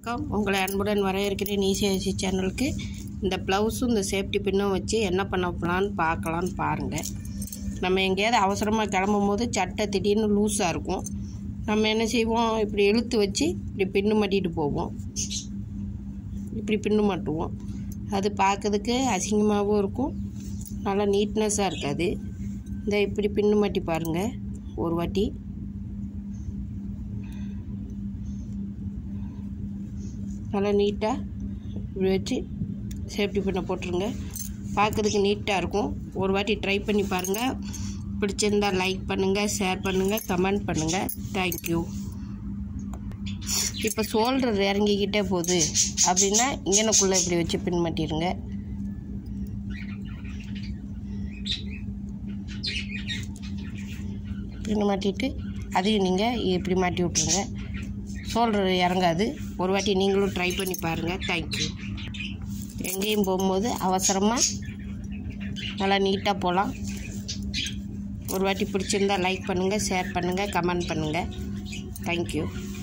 வணக்கம். உங்களை அன்புடன் வரவேற்கிறேன் ஈஸியாசி சேனலுக்கு. இந்த ப்ளவுஸும் இந்த சேஃப்டி பின்னும் வச்சு என்ன பண்ண போகலான்னு பார்க்கலான்னு பாருங்கள். நம்ம எங்கேயாவது அவசரமாக கிளம்பும் போது சட்டை திடீர்னு லூஸாக இருக்கும். நம்ம என்ன செய்வோம், இப்படி இழுத்து வச்சு இப்படி பின்னு மாட்டிட்டு போவோம். இப்படி பின்னு மாட்டுவோம். அது பார்க்கறதுக்கு அசிங்கமாகவும் இருக்கும், நல்லா நீட்னஸாக இருக்காது. இந்த இப்படி பின்னு மாட்டி பாருங்கள் ஒரு வாட்டி. நல்லா நீட்டாக இப்படி வச்சு சேஃப்டி பின்னை போட்டுருங்க. பார்க்குறதுக்கு நீட்டாக இருக்கும். ஒரு வாட்டி ட்ரை பண்ணி பாருங்கள். பிடிச்சிருந்தால் லைக் பண்ணுங்கள், ஷேர் பண்ணுங்கள், கமெண்ட் பண்ணுங்கள். தேங்க்யூ. இப்போ ஷோல்டர் இறங்கிக்கிட்டே போகுது அப்படின்னா இங்கனக்குள்ளே இப்படி வச்சு பின் மாட்டிடுங்க. பின் மாட்டிட்டு அதையும் நீங்கள் இப்படி மாட்டி விட்ருங்க. ஷோல்டர் இறங்காது. ஒரு வாட்டி நீங்களும் ட்ரை பண்ணி பாருங்கள். தேங்க்யூ. எங்கேயும் போகும்போது அவசரமாக நல்லா நீட்டாக போகலாம். ஒரு வாட்டி பிடிச்சிருந்தால் லைக் பண்ணுங்கள், ஷேர் பண்ணுங்கள், கமெண்ட் பண்ணுங்கள். தேங்க்யூ.